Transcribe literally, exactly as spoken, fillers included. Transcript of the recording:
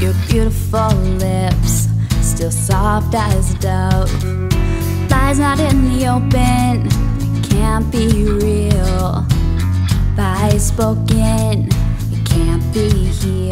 Your beautiful lips, still soft as dough. Lies not in the open, can't be real. Lies spoken, it can't be healed.